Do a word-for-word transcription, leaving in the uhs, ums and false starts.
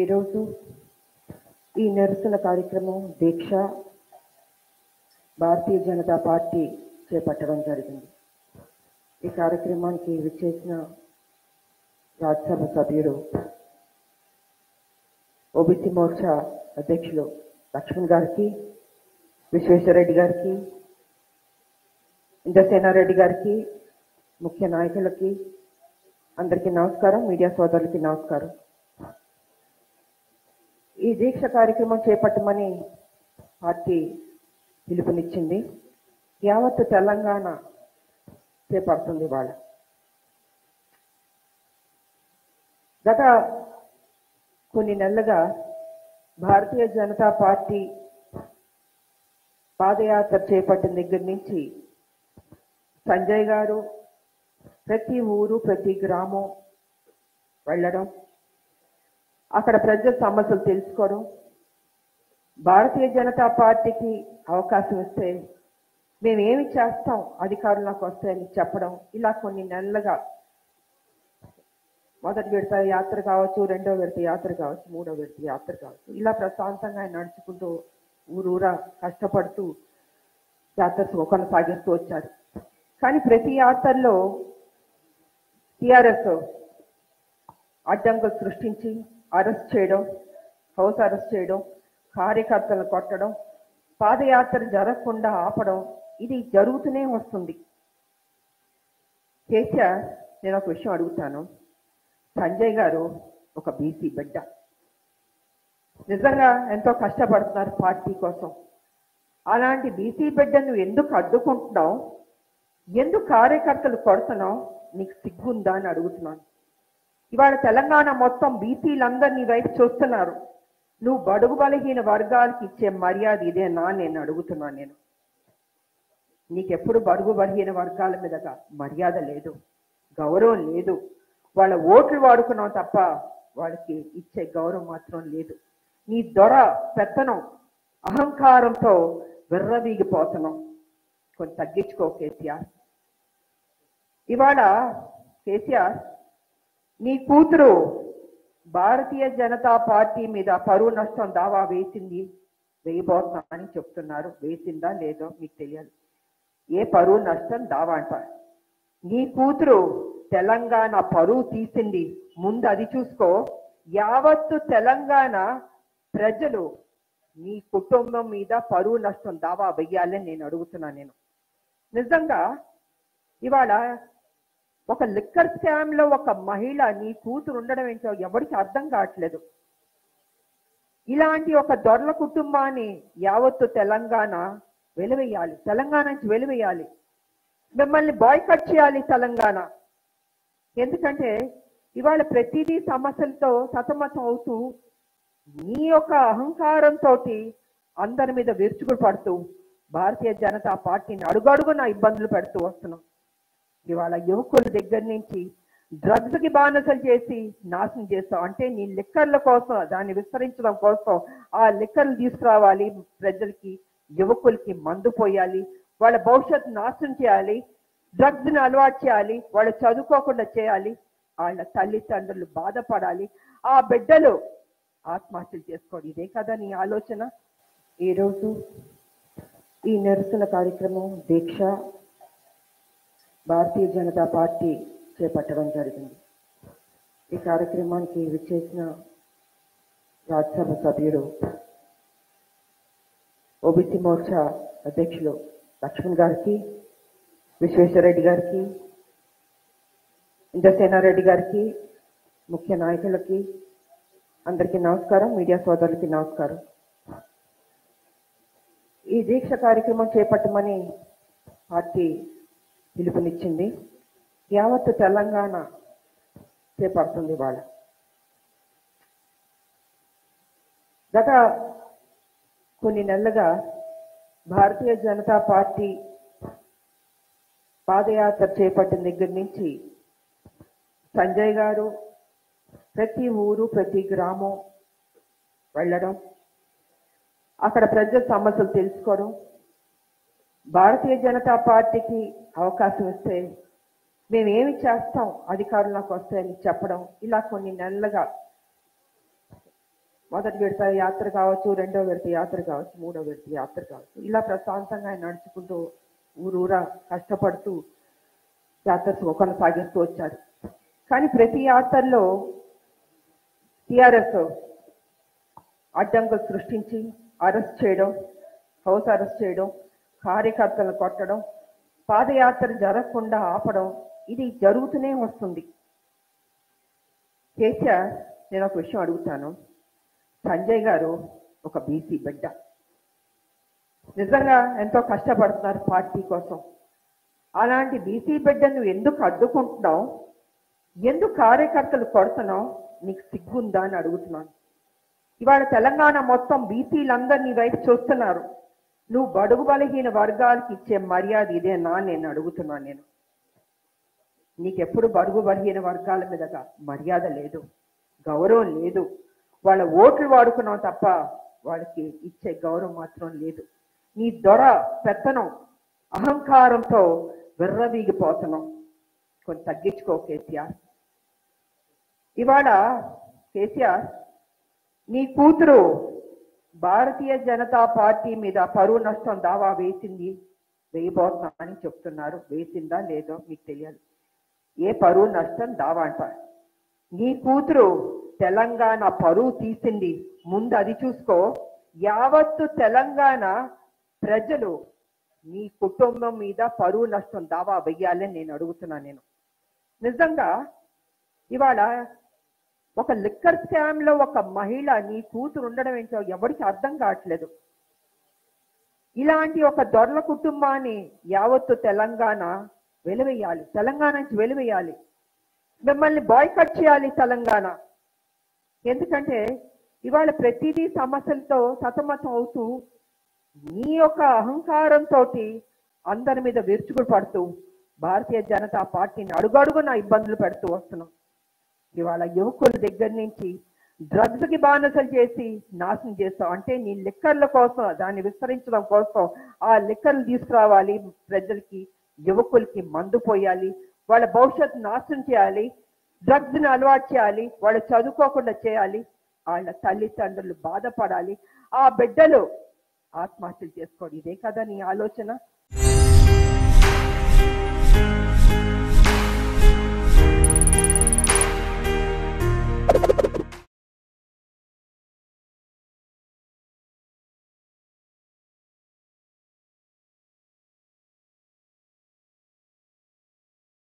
ఈరోజు ఈ నిరసన కార్యక్రమం దీక్ష భారతీయ జనతా పార్టీ చేపట్టడం జరిగింది. ఈ కార్యక్రమానికి విచ్చేసిన రాజ్యసభ సభ్యుడు ఓబీసీ మోర్చా అధ్యక్షులు లక్ష్మణ్ గారికి, విశ్వేశ్వరరెడ్డి గారికి, ఇంద్రసేనారెడ్డి గారికి, ముఖ్య నాయకులకి అందరికీ నమస్కారం. మీడియా సోదరులకి నమస్కారం. ఈ దీక్ష కార్యక్రమం చేపట్టమని పార్టీ పిలుపునిచ్చింది. యావత్తు తెలంగాణ చేపడుతుంది. వాళ్ళ గత కొన్ని నెలలుగా భారతీయ జనతా పార్టీ పాదయాత్ర చేపట్టిన దగ్గర నుంచి సంజయ్ గారు ప్రతి ఊరు ప్రతి గ్రామం వెళ్ళడం, అక్కడ ప్రజల సమస్యలు తెలుసుకోవడం, భారతీయ జనతా పార్టీకి అవకాశం ఇస్తే మేమేమి చేస్తాం అధికారులకు వస్తాయని చెప్పడం, ఇలా కొన్ని నెలలుగా మొదటి విడత యాత్ర కావచ్చు, రెండో విడత యాత్ర కావచ్చు, మూడో విడత యాత్ర కావచ్చు, ఇలా ప్రశాంతంగా నడుచుకుంటూ ఊరూరా కష్టపడుతూ యాత్ర కొనసాగిస్తూ వచ్చారు. కానీ ప్రతి యాత్రలో టిఆర్ఎస్ అడ్డంకులు సృష్టించి అరెస్ట్ చేయడం, హౌస్ అరెస్ట్ చేయడం, కార్యకర్తలను కొట్టడం, పాదయాత్ర జరగకుండా ఆపడం, ఇది జరుగుతూనే వస్తుంది. కేసీఆర్, నేను ఒక విషయం అడుగుతాను. సంజయ్ గారు ఒక బీసీ బిడ్డ, నిజంగా ఎంతో కష్టపడుతున్నారు పార్టీ కోసం. అలాంటి బీసీ బిడ్డను ఎందుకు అడ్డుకుంటున్నావు? ఎందుకు కార్యకర్తలు కొడుతున్నావు? నీకు సిగ్గుందా అని అడుగుతున్నాను. ఇవాళ తెలంగాణ మొత్తం బీసీలందరినీ వైపు చూస్తున్నారు. నువ్వు బడుగు బలహీన వర్గాలకు ఇచ్చే మర్యాద ఇదేనా నేను అడుగుతున్నాను. నేను నీకెప్పుడు బడుగు బలహీన వర్గాల మీదగా మర్యాద లేదు, గౌరవం లేదు. వాళ్ళ ఓట్లు వాడుకున్నావు తప్ప వాళ్ళకి ఇచ్చే గౌరవం మాత్రం లేదు. నీ దొర పెత్తనం అహంకారంతో విర్రవీగిపోతున్నావు. కొంచెం తగ్గించుకో కేసీఆర్. ఇవాళ కేసీఆర్, నీ కూతురు భారతీయ జనతా పార్టీ మీద పరువు నష్టం దావా వేసింది, వేయబోతున్నా అని చెప్తున్నారు. వేసిందా లేదో మీకు తెలియాలి. ఏ పరువు నష్టం దావా అంటారు? నీ కూతురు తెలంగాణ పరువు తీసింది, ముందు అది చూసుకో. యావత్తు తెలంగాణ ప్రజలు నీ కుటుంబం మీద పరువు నష్టం దావా వెయ్యాలని నేను అడుగుతున్నా. నేను నిజంగా ఇవాళ ఒక లిక్కర్ స్కామ్ లో ఒక మహిళ నీ కూతురు ఉండడం ఏంటో ఎవరికి అర్థం కావట్లేదు. ఇలాంటి ఒక దొరల కుటుంబాన్ని యావత్తు తెలంగాణ వెలివేయాలి, తెలంగాణ నుంచి వెలివేయాలి. మిమ్మల్ని బాయ్కట్ చేయాలి తెలంగాణ. ఎందుకంటే ఇవాళ ప్రతిదీ సమస్యలతో సతమతం అవుతూ నీ యొక్క అహంకారంతో అందరి మీద విరుచుకుడు పడుతూ భారతీయ జనతా పార్టీని అడుగడుగున ఇబ్బందులు పెడుతూ వస్తున్నాం. ఇవాళ యువకుల దగ్గర నుంచి డ్రగ్స్ కి బానిసలు చేసి నాశనం చేస్తాం. అంటే నీ లిక్కర్ల కోసం, దాన్ని విస్తరించడం కోసం ఆ లిక్కర్లు తీసుకురావాలి, ప్రజలకి యువకులకి మందు పోయాలి, వాళ్ళ భవిష్యత్తు నాశనం చేయాలి, డ్రగ్స్ ని అలవాటు చేయాలి, వాళ్ళు చదువుకోకుండా చేయాలి, వాళ్ళ తల్లిదండ్రులు బాధపడాలి, ఆ బిడ్డలు ఆత్మహత్యలు చేసుకోండి. ఇదే కదా నీ ఆలోచన? ఈరోజు ఈ నిరసన కార్యక్రమం దీక్ష భారతీయ జనతా పార్టీ చేపట్టడం జరిగింది. ఈ కార్యక్రమానికి విచ్చేసిన రాజ్యసభ సభ్యుడు ఓబీసీ మోర్చా అధ్యక్షులు లక్ష్మణ్ గారికి, విశ్వేశ్వరరెడ్డి గారికి, ఇంద్రసేనారెడ్డి గారికి, ముఖ్య నాయకులకి అందరికీ నమస్కారం. మీడియా సోదరులకి నమస్కారం. ఈ దీక్ష కార్యక్రమం చేపట్టమని పార్టీ పిలుపునిచ్చింది. యావత్తు తెలంగాణ చేపడుతుంది. వాళ్ళ గత కొన్ని నెలలుగా భారతీయ జనతా పార్టీ పాదయాత్ర చేపట్టిన దగ్గర నుంచి సంజయ్ గారు ప్రతి ఊరు ప్రతి గ్రామం వెళ్ళడం, అక్కడ ప్రజల సమస్యలు తెలుసుకోవడం, భారతీయ జనతా పార్టీకి అవకాశం ఇస్తే మేమేమి చేస్తాం అధికారులకు వస్తాయని చెప్పడం, ఇలా కొన్ని నెలలుగా మొదటి విడత యాత్ర కావచ్చు, రెండో విడత యాత్ర కావచ్చు, మూడో విడత యాత్ర కావచ్చు, ఇలా ప్రశాంతంగా ఆయన నడుచుకుంటూ ఊరూరా కష్టపడుతూ యాత్ర కొనసాగిస్తూ వచ్చారు. కానీ ప్రతి యాత్రలో టిఆర్ఎస్ అడ్డంకులు సృష్టించి అరెస్ట్ చేయడం, హౌస్ అరెస్ట్ చేయడం, కార్యకర్తలను కొట్టడం, పాదయాత్ర జరగకుండా ఆపడం, ఇది జరుగుతూనే వస్తుంది. కేసీఆర్, నేను ఒక విషయం అడుగుతాను. సంజయ్ గారు ఒక బీసీ బిడ్డ, నిజంగా ఎంతో కష్టపడుతున్నారు పార్టీ కోసం. అలాంటి బీసీ బిడ్డను ఎందుకు అడ్డుకుంటున్నావు? ఎందుకు కార్యకర్తలు కొడుతున్నావు? నీకు సిగ్గుందా అని అడుగుతున్నాను. ఇవాళ తెలంగాణ మొత్తం బీసీలందరినీ వైపు చూస్తున్నారు. నువ్వు బడుగు బలహీన వర్గాలకు ఇచ్చే మర్యాద ఇదేనా నేను అడుగుతున్నాను. నేను నీకెప్పుడు బడుగు బలహీన వర్గాల మీదగా మర్యాద లేదు, గౌరవం లేదు. వాళ్ళ ఓట్లు వాడుకున్నావు తప్ప వాళ్ళకి ఇచ్చే గౌరవం మాత్రం లేదు. నీ దొర పెత్తనం అహంకారంతో విర్రవీగిపోతున్నావు. కొంచెం తగ్గించుకో కేసీఆర్. ఇవాళ కేసీఆర్, నీ కూతురు భారతీయ జనతా పార్టీ మీద పరువు నష్టం దావా వేసింది, వేయబోతున్నా అని చెప్తున్నారు. వేసిందా లేదో మీకు తెలియదు. ఏ పరువు నష్టం దావా అంటారు? నీ కూతురు తెలంగాణ పరువు తీసింది, ముందు అది చూసుకో. యావత్తు తెలంగాణ ప్రజలు నీ కుటుంబం మీద పరువు నష్టం దావా వెయ్యాలని నేను అడుగుతున్నా. నేను నిజంగా ఇవాళ ఒక లిక్కర్ స్కామ్ లో ఒక మహిళ నీ కూతురు ఉండడం ఏంటో ఎవరికి అర్థం కావట్లేదు. ఇలాంటి ఒక దొరల కుటుంబాన్ని యావత్తు తెలంగాణ వెలువేయాలి, తెలంగాణ నుంచి వెలువేయాలి. మిమ్మల్ని బాయ్కట్ చేయాలి తెలంగాణ. ఎందుకంటే ఇవాళ ప్రతిదీ సమస్యలతో సతమతం అవుతూ నీ యొక్క అహంకారంతో అందరి మీద విరుచుకుడు పడుతూ భారతీయ జనతా పార్టీని అడుగడుగున ఇబ్బందులు పెడుతూ వస్తున్నాం. ఇవాళ యువకుల దగ్గర నుంచి డ్రగ్స్ కి బానిసలు చేసి నాశనం చేస్తాం. అంటే నీ లిక్కర్ల కోసం, దాన్ని విస్తరించడం కోసం ఆ లిక్కర్లు తీసుకురావాలి, ప్రజలకి యువకులకి మందు పోయాలి, వాళ్ళ భవిష్యత్తు నాశనం చేయాలి, డ్రగ్స్ ని అలవాటు చేయాలి, వాళ్ళు చదువుకోకుండా చేయాలి, వాళ్ళ తల్లిదండ్రులు బాధపడాలి, ఆ బిడ్డలు ఆత్మహత్యలు చేసుకోండి. ఇదే కదా నీ ఆలోచన?